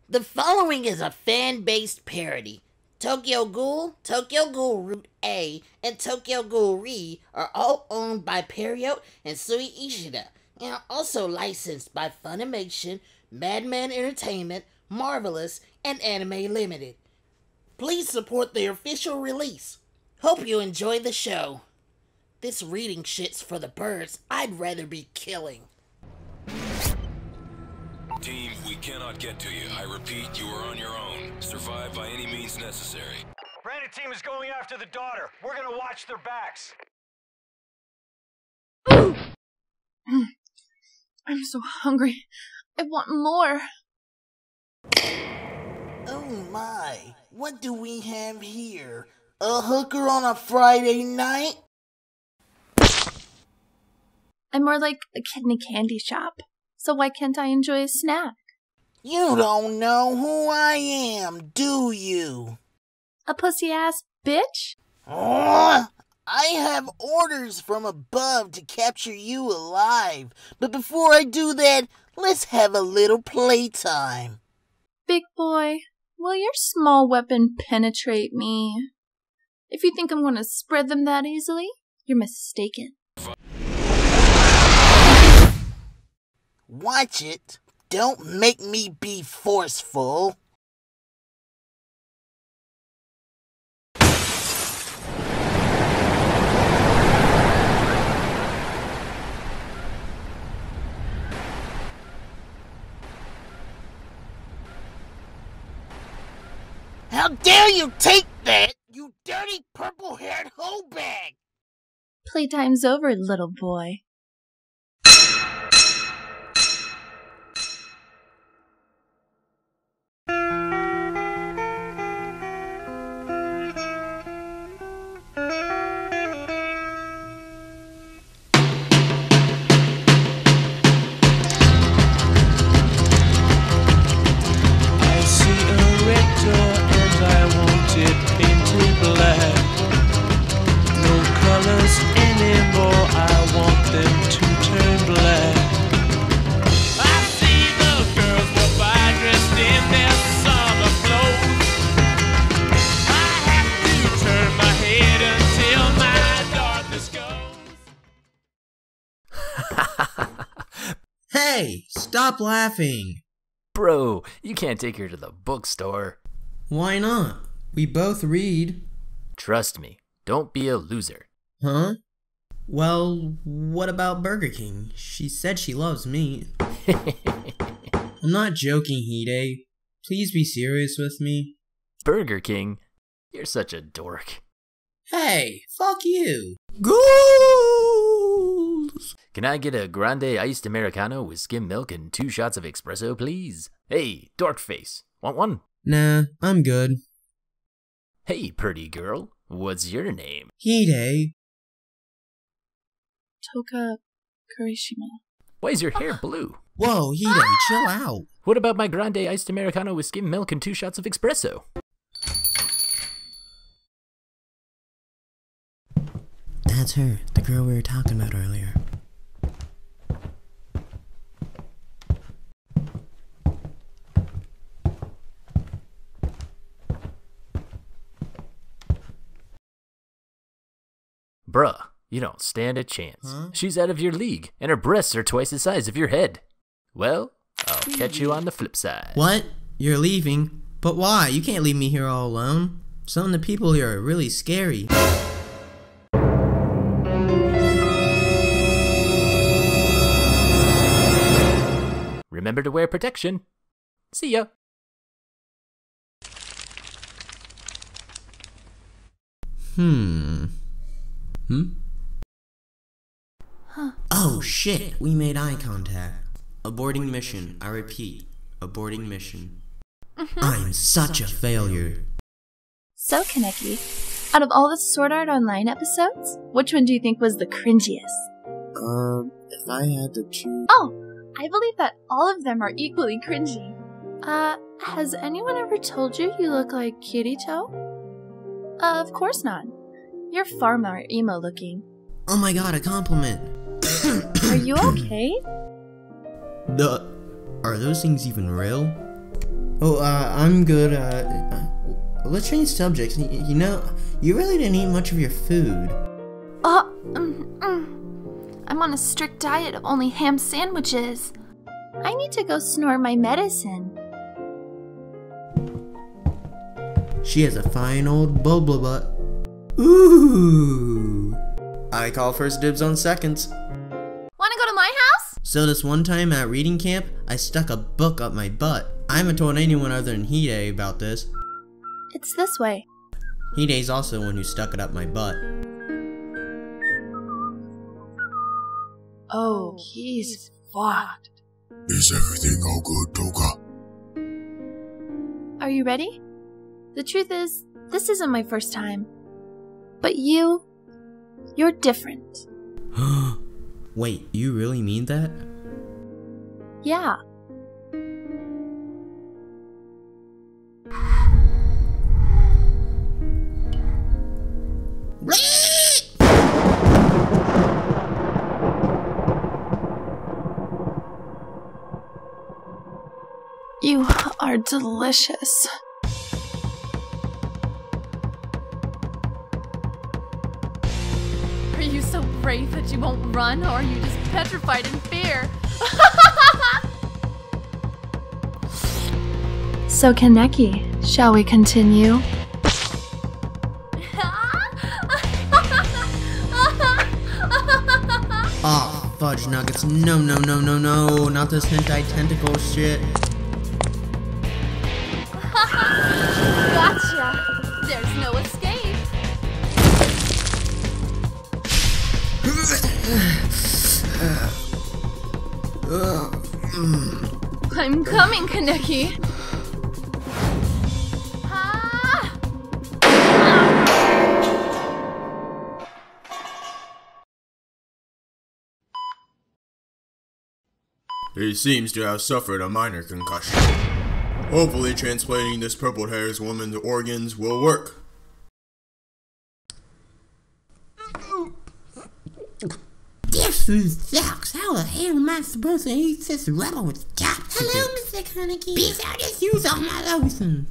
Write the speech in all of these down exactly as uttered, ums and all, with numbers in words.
The following is a fan-based parody. Tokyo Ghoul, Tokyo Ghoul Route A, and Tokyo Ghoul Re are all owned by Period and Sui Ishida, and are also licensed by Funimation, Madman Entertainment, Marvelous, and Anime Limited. Please support their official release. Hope you enjoy the show. This reading shit's for the birds I'd rather be killing. Team, we cannot get to you. I repeat, you are on your own. Survive by any means necessary. Branded team is going after the daughter. We're gonna watch their backs. I'm so hungry. I want more. Oh my, what do we have here? A hooker on a Friday night? I'm more like a kid in a candy shop. So why can't I enjoy a snack? You don't know who I am, do you? A pussy-ass bitch? Oh, I have orders from above to capture you alive. But before I do that, let's have a little playtime. Big boy, will your small weapon penetrate me? If you think I'm going to spread them that easily, you're mistaken. Watch it. Don't make me be forceful. How dare you take that, you dirty purple-haired hoe bag! Playtime's over, little boy. Hey, stop laughing. Bro, you can't take her to the bookstore. Why not? We both read. Trust me, don't be a loser. Huh? Well, what about Burger King? She said she loves meat. I'm not joking, Hide. Please be serious with me. Burger King? You're such a dork. Hey, fuck you. Ghouls! Can I get a grande iced Americano with skim milk and two shots of espresso, please? Hey, dork face, want one? Nah, I'm good. Hey, pretty girl, what's your name? Hide. Toka Kurishima. Why is your hair blue? Whoa, Hide, chill out. What about my grande iced Americano with skim milk and two shots of espresso? That's her, the girl we were talking about earlier. Bruh, you don't stand a chance. Huh? She's out of your league, and her breasts are twice the size of your head. Well, I'll catch you on the flip side. What? You're leaving? But why? You can't leave me here all alone. Some of the people here are really scary. Remember to wear protection. See ya. Hmm. Hmm? Huh. Oh shit, we made eye contact. Aborting mission, I repeat, aborting mission. Mm-hmm. I'm such a failure. So, Kaneki, out of all the Sword Art Online episodes, which one do you think was the cringiest? Um, if I had to choose... Oh, I believe that all of them are equally cringy. Uh, has anyone ever told you you look like Kirito? Uh, of course not. You're far more emo looking. Oh my god, a compliment. Are you okay? The... Are those things even real? Oh, uh, I'm good. Uh, uh, let's change subjects. Y you know, you really didn't eat much of your food. Uh, mm, mm. I'm on a strict diet of only ham sandwiches. I need to go snort my medicine. She has a fine old boba butt. Ooh! I call first dibs on seconds. Wanna go to my house? So this one time at reading camp, I stuck a book up my butt. I haven't told anyone other than Hide about this. It's this way. Hide's also the one who stuck it up my butt. Oh, he's fucked. Is everything all good, Toga? Are you ready? The truth is, this isn't my first time. But you, you're different. Wait, you really mean that? Yeah. You are delicious. Are you so brave that you won't run, or are you just petrified in fear? So, Kaneki, shall we continue? Oh, fudge nuggets. No, no, no, no, no. Not this hentai tentacle shit. Gotcha! There's no escape! I'm coming, Kaneki! Ah! He seems to have suffered a minor concussion. Hopefully transplanting this purple-haired woman's organs will work. This food sucks. How the hell am I supposed to eat this rubber with chopsticks? Hello, Mister Carnegie. Peace out, just use all my lotion.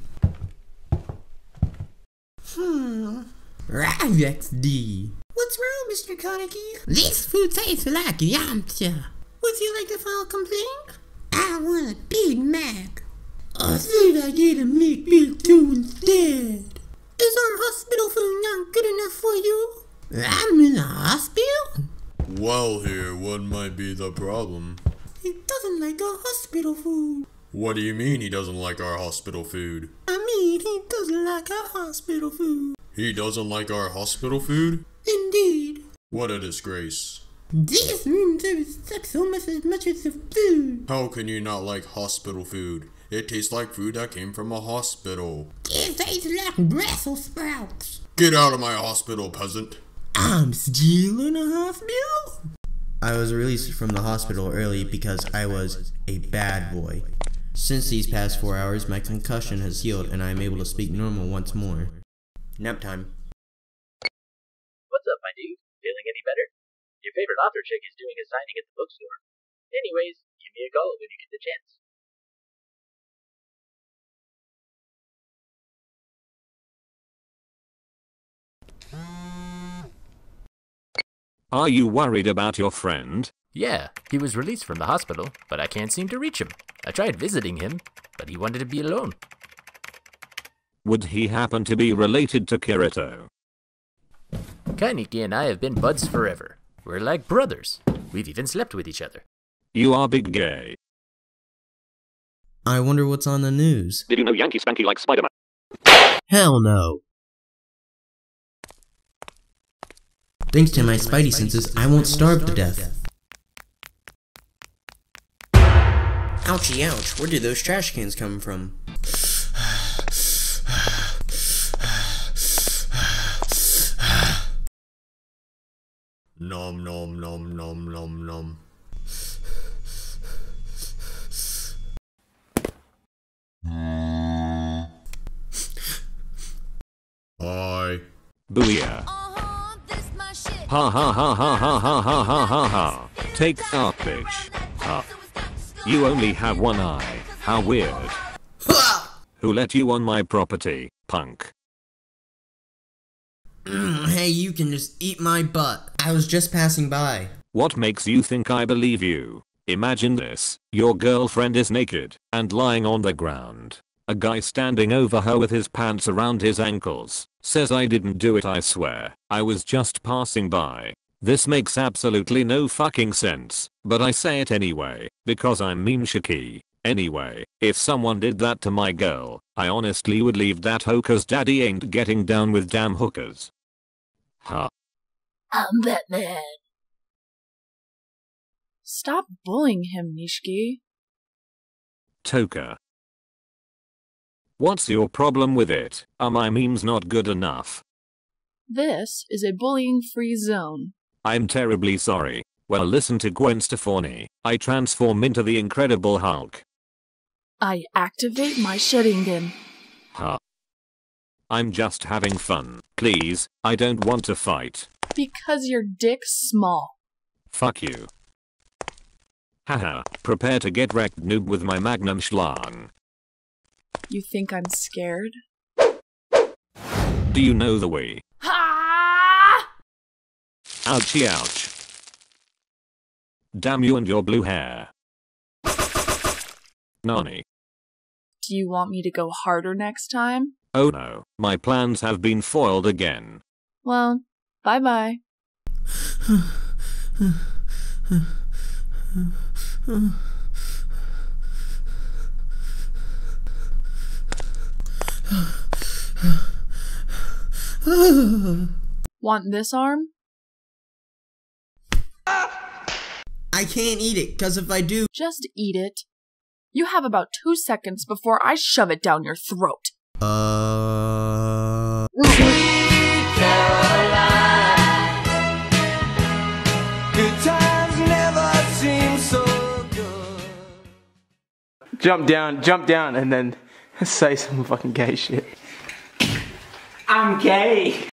Hmm. Right, X D. What's wrong, Mister Carnegie? This food tastes like Yamcha. Would you like to file a complaint? I want a Big Mac. I said I get a McBig too instead. Is our hospital food not good enough for you? I'm in a hospital? Well, here, what might be the problem? He doesn't like our hospital food. What do you mean he doesn't like our hospital food? I mean, he doesn't like our hospital food. He doesn't like our hospital food? Indeed. What a disgrace. This room service sucks almost as much as the food. How can you not like hospital food? It tastes like food that came from a hospital. It tastes like Brussels sprouts. Get out of my hospital, peasant. I'm still in a hospital? I was released from the hospital early because I was a bad boy. Since these past four hours, my concussion has healed and I am able to speak normal once more. Nap time. What's up, my dude? Feeling any better? Your favorite author chick is doing a signing at the bookstore. Anyways, give me a call when you get the chance. Are you worried about your friend? Yeah, he was released from the hospital, but I can't seem to reach him. I tried visiting him, but he wanted to be alone. Would he happen to be related to Kirito? Kaneki and I have been buds forever. We're like brothers. We've even slept with each other. You are big gay. I wonder what's on the news. Did you know Yankee Spanky likes Spider-Man? Hell no. Thanks to my spidey senses, I won't starve to death. Ouchie ouch, where did those trash cans come from? Nom nom nom nom nom nom. Hi. Booyah. Ha ha ha ha ha ha ha ha ha ha. Take that, bitch. Ha. You only have one eye. How weird. Who let you on my property, punk? Hey, you can just eat my butt. I was just passing by. What makes you think I believe you? Imagine this. Your girlfriend is naked and lying on the ground. A guy standing over her with his pants around his ankles says, I didn't do it, I swear. I was just passing by. This makes absolutely no fucking sense, but I say it anyway, because I'm Meme Shiki. Anyway, if someone did that to my girl, I honestly would leave that hoe cause daddy ain't getting down with damn hookers. Huh. I'm Batman. Stop bullying him, Nishiki. Toka. What's your problem with it? Are my memes not good enough? This is a bullying-free zone. I'm terribly sorry. Well, listen to Gwen Stefani. I transform into the Incredible Hulk. I activate my Sharingan. Huh. I'm just having fun. Please, I don't want to fight. Because your dick's small. Fuck you. Haha, prepare to get wrecked, noob, with my Magnum Schlang. You think I'm scared? Do you know the way? Ha! Ouchie ouch. Damn you and your blue hair. Nani? Do you want me to go harder next time? Oh no, my plans have been foiled again. Well, bye-bye. Want this arm? I can't eat it, cause if I do... Just eat it. You have about two seconds before I shove it down your throat. Uh... Good times never seem so good. Jump down, jump down, and then say some fucking gay shit. I'm gay.